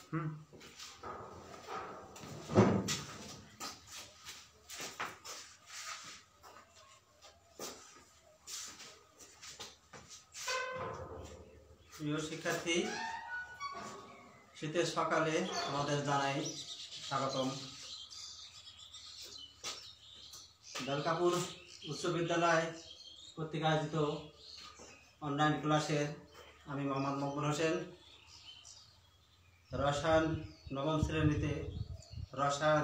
প্রিয় শিক্ষার্থী, শীতের সকালে আমাদের জানাই স্বাগতম। দলকাপুর উচ্চ বিদ্যালয় কর্তৃক আয়োজিত অনলাইন ক্লাসের আমি মোহাম্মদ মকবুল হোসেন। রসায়ন নবম শ্রেণীতে রসায়ন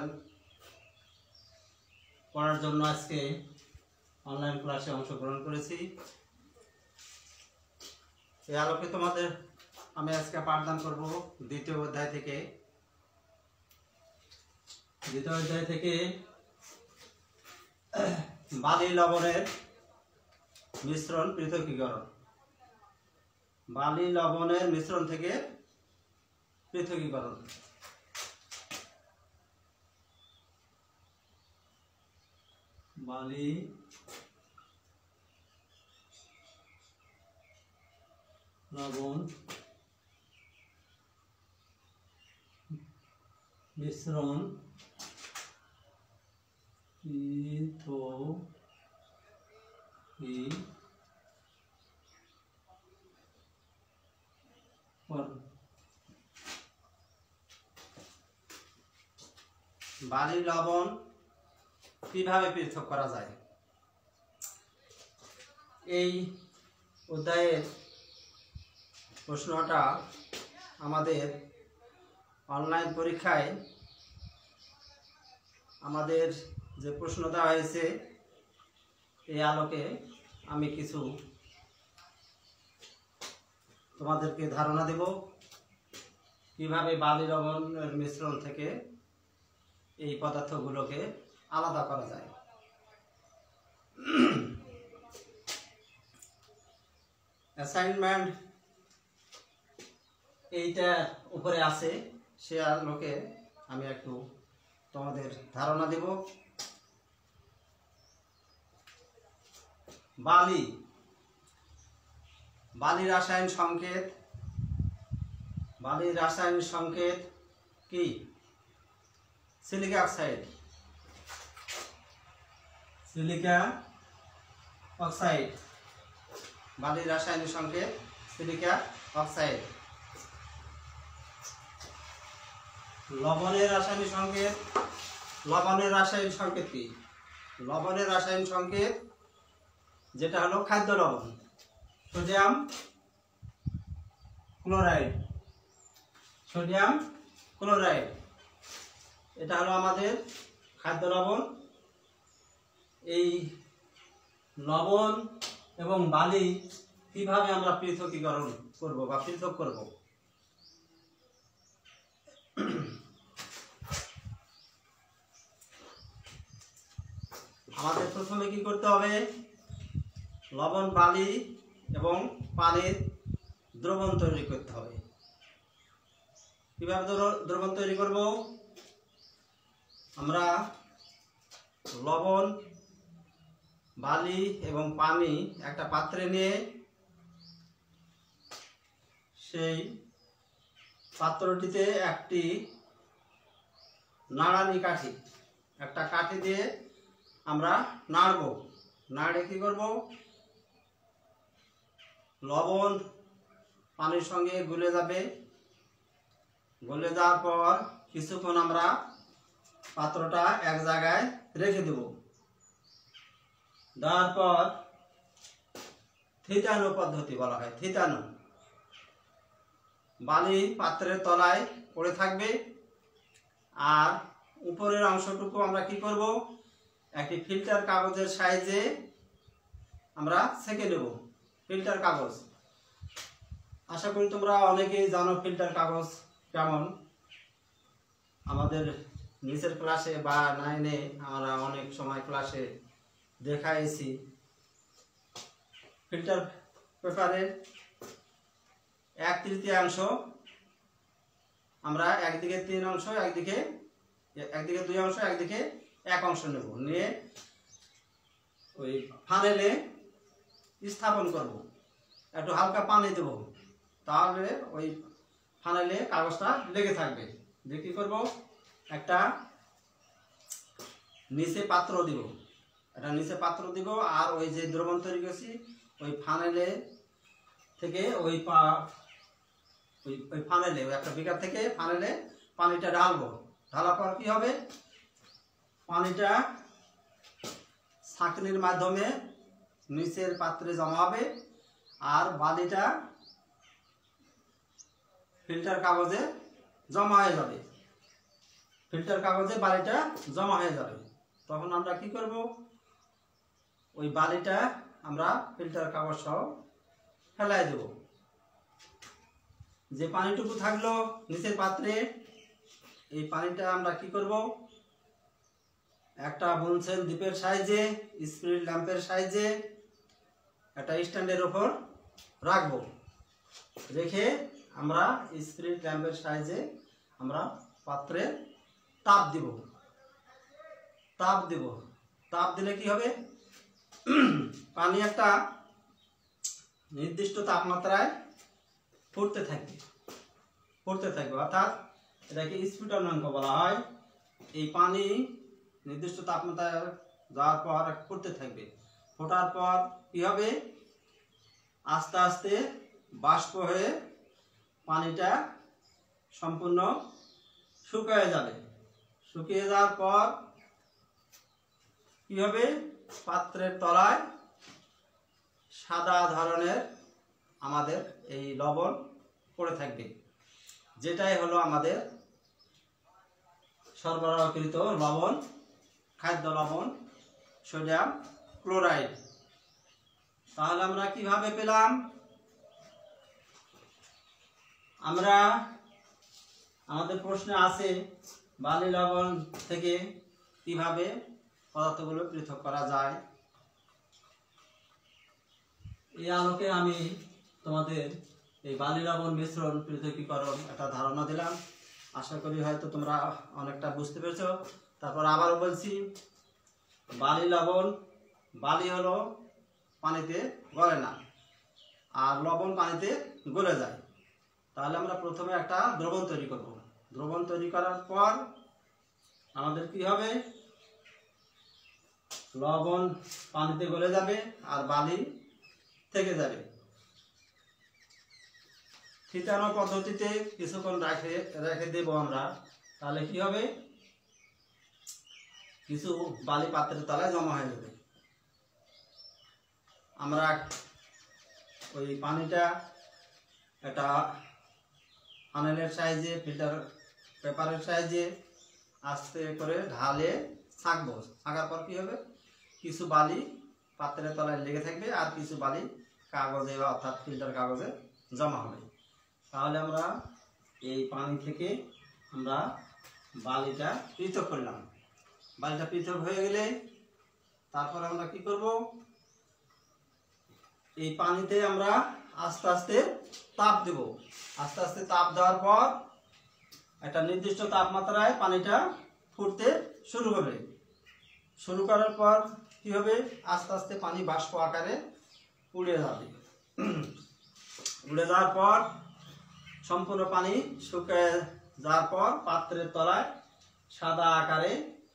পড়ার জন্য আজকে অনলাইন ক্লাসে অংশগ্রহণ করেছি। এই আলোকে তোমাদের আমি আজকে পাঠদান করব দ্বিতীয় অধ্যায় থেকে বালি লবণের মিশ্রণ পৃথকীকরণ। বালি লবণের মিশ্রণ থেকে পৃথকীকরণ। বালি লবণ মিশ্রণ বালি লবণ কিভাবে পৃথক করা যায়, এই অধ্যায়ের প্রশ্নটা আমাদের অনলাইন পরীক্ষায় আমাদের যে প্রশ্ন দেওয়া হয়েছে এই আলোকে আমি কিছু তোমাদেরকে ধারণা দেব কিভাবে বালি লবণের মিশ্রণ থেকে এই পদার্থগুলোকে আলাদা করা যায়। অ্যাসাইনমেন্ট এইটা উপরে আছে, সে আলোকে আমি একটু তোমাদের ধারণা দেব। বালির রাসায়নিক সংকেত কি? Silica oxide. বালির রাসায়নিক সংকেত সিলিকা অক্সাইড। লবণের রাসায়নিক সংকেত কি? লবণের রাসায়নিক সংকেত যেটা হলো খাদ্য লবণ, সোডিয়াম ক্লোরাইড। এটা হলো আমাদের খাদ্য লবণ। এই লবণ এবং বালি কিভাবে আমরা পৃথকীকরণ করব বা পৃথক করব? আমাদের প্রথমে কি করতে হবে? লবণ, বালি এবং পানির দ্রবণ তৈরি করতে হবে। কিভাবে দ্রবণ তৈরি করব? আমরা লবণ, বালি এবং পানি একটা পাত্রে নিয়ে সেই পাত্রটিতে একটি নাড়ানি কাঠি, একটা কাঠি দিয়ে আমরা নাড়বো। নাড়ে কি করব? লবণ পানির সঙ্গে গুলে যাবে। গলে যাওয়ার পর কিছুক্ষণ আমরা পাত্রটা এক জায়গায় রেখে দেব। দেওয়ার পর থিতানো পদ্ধতি বলা হয়। থিতানো, বালি পাত্রের তলায় পড়ে থাকবে আর উপরের অংশটুকু আমরা কি করব? একটি ফিল্টার কাগজের সাহায্যে আমরা ছেঁকে নেব। ফিল্টার কাগজ, আশা করি তোমরা অনেকেই জানো ফিল্টার কাগজ কেমন। আমাদের নিচের ক্লাসে বা 9-এ আমরা অনেক সময় ক্লাসে দেখাইছি। ফিল্টার পেপারের 1/3 আমরা একদিকে 3 অংশ, একদিকে 2 অংশ, একদিকে 1 অংশ নেব। নিয়ে ওই ফানেলে স্থাপন করব। একটু হালকা পানি দেব, তাহলে ওই ফানেলে কাগজটা লেগে থাকবে। দিয়ে কি করব, একটা নিচে পাত্র দিব, একটা নিচে পাত্র দিব, আর ওই যে দ্রবণ তৈরি করছি ওই ফানেলে থেকে ওই ফানেলে একটা বিকার থেকে ফানেলে পানিটা ঢালবো। ঢালার পর কি হবে, পানিটা ছাঁকনির মাধ্যমে নিচের পাত্রে জমা হবে, আর বালিটা ফিল্টার কাগজে জমা হয়ে যাবে। ফিল্টার কাগজে বালিটা জমা হয়ে যাবে। তখন আমরা কি করব, ওই বালিটা আমরা ফিল্টার কাগজ সহ ফেলাই দেব। যে পানিটুকু থাকলো নিচের পাত্রে, এই পানিটা আমরা কি করব, একটা বুনসেল দ্বীপের সাইজে, স্পিরিট ল্যাম্পের সাইজে একটা স্ট্যান্ডের উপর রাখবো। রেখে আমরা স্পিরিট ল্যাম্পের সাইজে আমরা পাত্রে তাপ দিব। তাপ দিলে কি হবে, পানি একটা নির্দিষ্ট তাপমাত্রায় ফুটতে থাকবে। অর্থাৎ এটাকে স্ফুটনাঙ্ক বলা হয়। এই পানি নির্দিষ্ট তাপমাত্রায় যাওয়ার পর ফুটতে থাকবে। ফোটার পর কি হবে, আস্তে আস্তে বাষ্প হয়ে পানিটা সম্পূর্ণ শুকিয়ে যাবে। শুকিয়ে যাওয়ার পর কি হবে, পাত্রের তলায় সাদা ধরনের আমাদের এই লবণ পড়ে থাকবে, যেটাই হলো আমাদের সরবরাহকৃত লবণ, খাদ্য লবণ সোডিয়াম ক্লোরাইড। তাহলে আমরা কিভাবে পেলাম, আমরা আমাদের প্রশ্নে আছে বালি লবণ থেকে কিভাবে পদার্থগুলো পৃথক করা যায়। এই আলোকে আমি তোমাদের এই বালি লবণ মিশ্রণ পৃথকীকরণ একটা ধারণা দিলাম। আশা করি হয়তো তোমরা অনেকটা বুঝতে পেরেছো। তারপর আবারও বলছি, বালি লবণ, বালি হলো পানিতে গলে না, আর লবণ পানিতে গলে যায়। তাহলে আমরা প্রথমে একটা দ্রবণ তৈরি করব। দ্রবণ তৈরি করার পর আমাদের কি হবে, লবণ পানিতে গলে যাবে আর বালি থেকে যাবে। থিতানো পদ্ধতিতে কিছুক্ষণ রেখে দেব আমরা। তাহলে কি হবে, কিছু বালি পাত্রের তলায় জমা হয়ে যাবে। আমরা ওই পানিটা একটা ফানেলের সাইজে, ফিল্টার পেপারের সাইজে আস্তে করে ঢালে ছাঁকবো। ছাঁকার পর কি হবে, কিছু বালি পাত্রের তলায় লেগে থাকবে আর কিছু বালি কাগজে অর্থাৎ ফিল্টার কাগজে জমা হবে। তাহলে আমরা এই পানি থেকে আমরা বালিটা পৃথক করলাম। বালিটা পৃথক হয়ে গেলে তারপর আমরা কি করব, এই পানিতে আমরা আস্তে আস্তে তাপ দেব। আস্তে আস্তে তাপ দেওয়ার পর একটা নির্দিষ্ট তাপমাত্রায় পানিটা ফুটতে শুরু হবে। শুরু করার পর কি হবে, আস্তে আস্তে পানি বাষ্প আকারে উড়ে যাবে। উড়ে যাওয়ার পর সম্পূর্ণ পানি শুকিয়ে যাওয়ার পর পাত্রের তলায় সাদা আকারে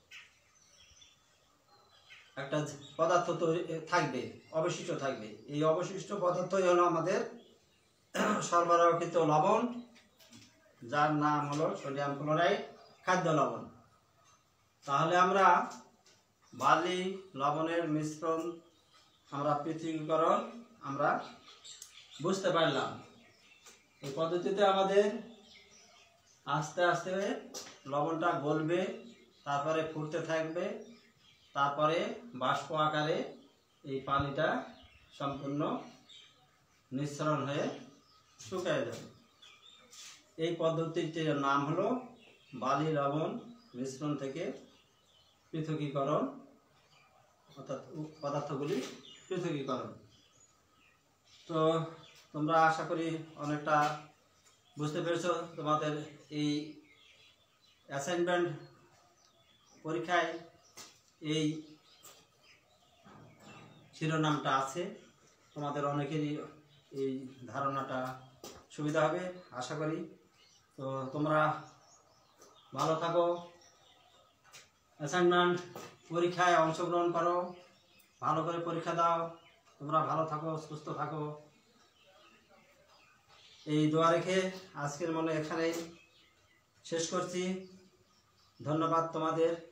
একটা পদার্থ তৈরি থাকবে, অবশিষ্ট থাকবে। এই অবশিষ্ট পদার্থই হলো আমাদের সরবরাহকৃত লবণ, যার নাম হলো সোডিয়াম ক্লোরাইড, খাদ্য লবণ। তাহলে আমরা বালি লবণের মিশ্রণ আমরা পৃথকীকরণ আমরা বুঝতে পারলাম। এই পদ্ধতিতে আমাদের আস্তে আস্তে লবণটা গলবে, তারপরে ফুটতে থাকবে, তারপরে বাষ্প আকারে এই পানিটা সম্পূর্ণ মিশ্রণ হয়ে শুকিয়ে যাবে। এই পদ্ধতিটির নাম হলো বালি লবণ মিশ্রণ থেকে পৃথকীকরণ, অর্থাৎ পদার্থগুলি পৃথকীকরণ। তো তোমরা আশা করি অনেকটা বুঝতে পেরেছো। তোমাদের এই অ্যাসাইনমেন্ট পরীক্ষায় এই শিরোনামটা আছে, তোমাদের অনেকেরই এই ধারণাটা সুবিধা হবে আশা করি। তো তোমরা ভালো থাকো, অ্যাসাইনমেন্ট পরীক্ষায় অংশগ্রহণ করো, ভালো করে পরীক্ষা দাও, তোমরা ভালো থাকো, সুস্থ থাকো, এই দোয়া রেখে আজকের মনে এখানেই শেষ করছি। ধন্যবাদ তোমাদের।